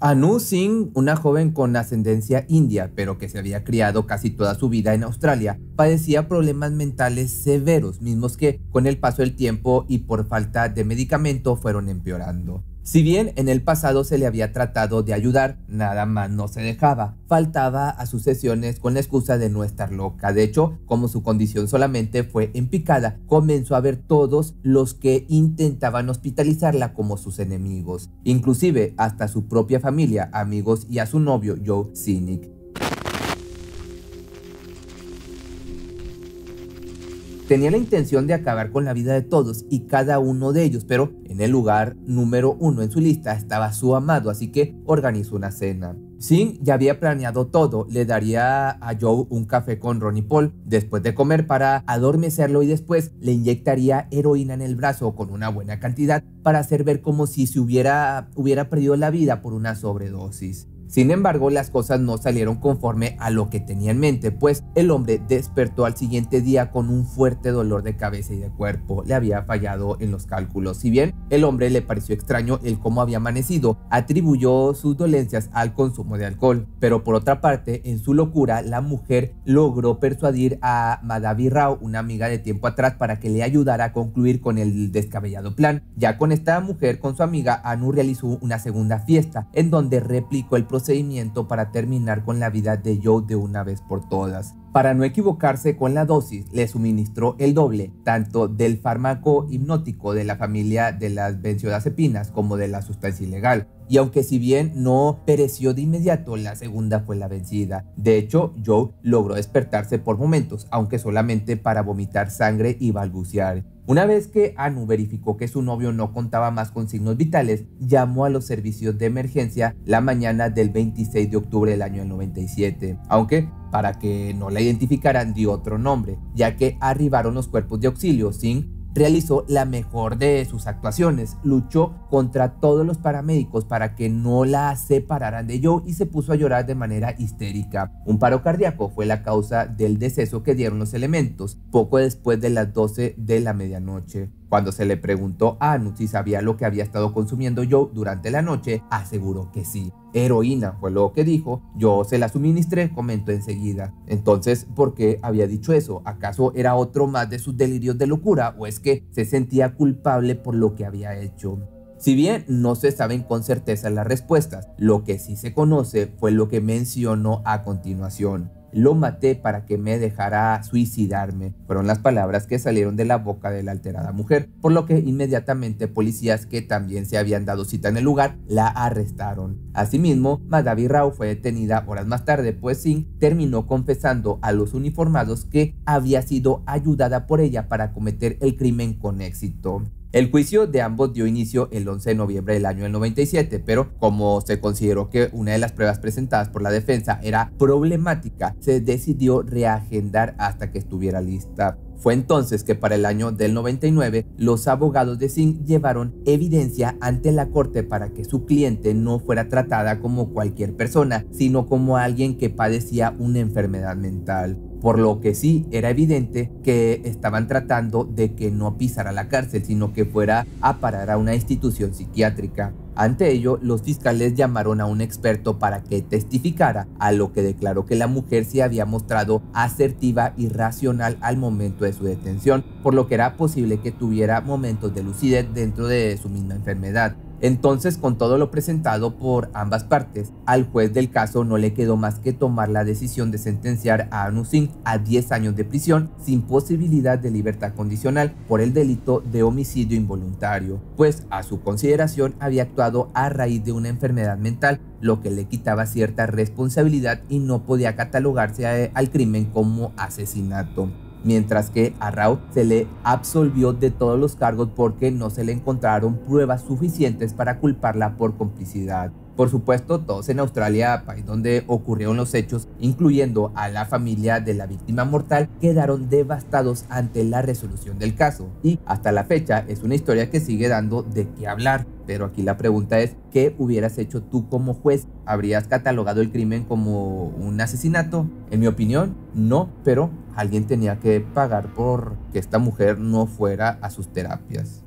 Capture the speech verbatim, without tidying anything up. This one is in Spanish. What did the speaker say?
Anu Singh, una joven con ascendencia india, pero que se había criado casi toda su vida en Australia, padecía problemas mentales severos, mismos que con el paso del tiempo y por falta de medicamento fueron empeorando. Si bien en el pasado se le había tratado de ayudar, nada más no se dejaba. Faltaba a sus sesiones con la excusa de no estar loca. De hecho, como su condición solamente fue en picada, comenzó a ver todos los que intentaban hospitalizarla como sus enemigos, inclusive hasta su propia familia, amigos y a su novio Joe Cynic. Tenía la intención de acabar con la vida de todos y cada uno de ellos, pero en el lugar número uno en su lista estaba su amado, así que organizó una cena. Singh ya había planeado todo, le daría a Joe un café con Ron y Paul después de comer para adormecerlo y después le inyectaría heroína en el brazo con una buena cantidad para hacer ver como si se hubiera, hubiera perdido la vida por una sobredosis. Sin embargo, las cosas no salieron conforme a lo que tenía en mente, pues el hombre despertó al siguiente día con un fuerte dolor de cabeza y de cuerpo. Le había fallado en los cálculos. Si bien el hombre le pareció extraño el cómo había amanecido, atribuyó sus dolencias al consumo de alcohol. Pero por otra parte, en su locura, la mujer logró persuadir a Madhavi Rao, una amiga de tiempo atrás, para que le ayudara a concluir con el descabellado plan. Ya con esta mujer, con su amiga, Anu realizó una segunda fiesta, en donde replicó el procedimiento para terminar con la vida de Joe de una vez por todas. Para no equivocarse con la dosis, le suministró el doble, tanto del fármaco hipnótico de la familia de las benzodiazepinas como de la sustancia ilegal. Y aunque si bien no pereció de inmediato, la segunda fue la vencida. De hecho, Joe logró despertarse por momentos, aunque solamente para vomitar sangre y balbucear. Una vez que Anu verificó que su novio no contaba más con signos vitales, llamó a los servicios de emergencia la mañana del veintiséis de octubre del año noventa y siete, aunque para que no la identificaran dio otro nombre, ya que arribaron los cuerpos de auxilio. Singh realizó la mejor de sus actuaciones, luchó contra todos los paramédicos para que no la separaran de Joe y se puso a llorar de manera histérica. Un paro cardíaco fue la causa del deceso que dieron los elementos, poco después de las doce de la medianoche. Cuando se le preguntó a Anu si sabía lo que había estado consumiendo Joe durante la noche, aseguró que sí. Heroína fue lo que dijo. Yo se la suministré, comentó enseguida. Entonces, ¿por qué había dicho eso? ¿Acaso era otro más de sus delirios de locura o es que se sentía culpable por lo que había hecho? Si bien no se saben con certeza las respuestas, lo que sí se conoce fue lo que mencionó a continuación. Lo maté para que me dejara suicidarme. Fueron las palabras que salieron de la boca de la alterada mujer, por lo que inmediatamente policías que también se habían dado cita en el lugar la arrestaron. Asimismo, Madhavi Rao fue detenida horas más tarde, pues Singh terminó confesando a los uniformados que había sido ayudada por ella para cometer el crimen con éxito. El juicio de ambos dio inicio el once de noviembre del año noventa y siete, pero como se consideró que una de las pruebas presentadas por la defensa era problemática, se decidió reagendar hasta que estuviera lista. Fue entonces que para el año del noventa y nueve, los abogados de Singh llevaron evidencia ante la corte para que su cliente no fuera tratada como cualquier persona, sino como alguien que padecía una enfermedad mental. Por lo que sí era evidente que estaban tratando de que no pisara la cárcel, sino que fuera a parar a una institución psiquiátrica. Ante ello, los fiscales llamaron a un experto para que testificara, a lo que declaró que la mujer se había mostrado asertiva y racional al momento de su detención, por lo que era posible que tuviera momentos de lucidez dentro de su misma enfermedad. Entonces, con todo lo presentado por ambas partes, al juez del caso no le quedó más que tomar la decisión de sentenciar a Anu Singh a diez años de prisión sin posibilidad de libertad condicional por el delito de homicidio involuntario, pues a su consideración había actuado a raíz de una enfermedad mental, lo que le quitaba cierta responsabilidad y no podía catalogarse a, al crimen como asesinato. Mientras que a Rao se le absolvió de todos los cargos porque no se le encontraron pruebas suficientes para culparla por complicidad. Por supuesto, todos en Australia, país donde ocurrieron los hechos, incluyendo a la familia de la víctima mortal, quedaron devastados ante la resolución del caso. Y hasta la fecha es una historia que sigue dando de qué hablar. Pero aquí la pregunta es, ¿qué hubieras hecho tú como juez? ¿Habrías catalogado el crimen como un asesinato? En mi opinión, no, pero alguien tenía que pagar por que esta mujer no fuera a sus terapias.